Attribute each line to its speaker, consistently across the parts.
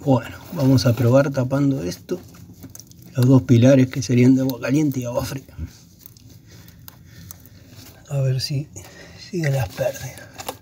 Speaker 1: Bueno, vamos a probar tapando esto, los dos pilares que serían de agua caliente y agua fría. A ver si siguen las pérdidas.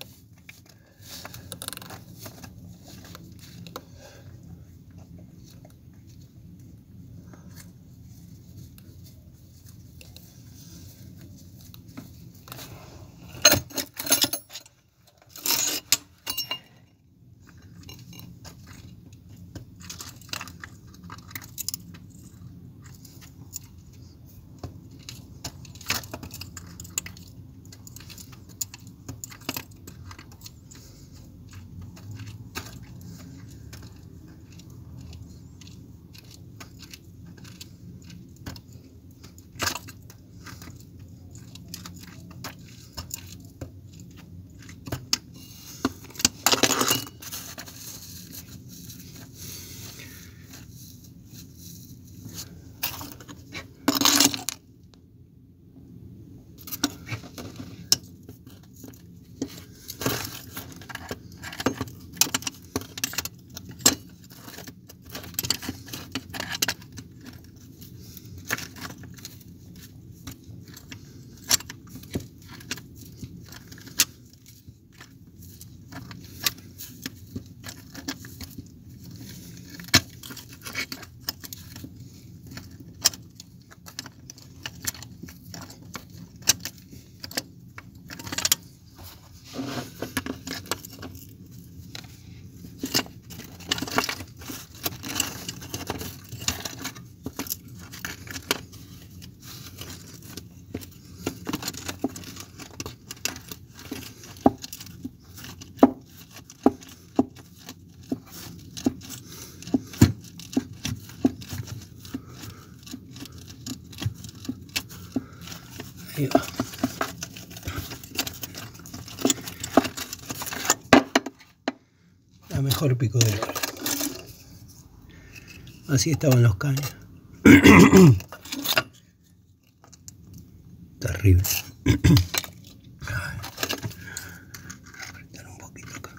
Speaker 1: Ahí va. La mejor picadora. Así estaban los caños. Terrible. Apretar un poquito acá.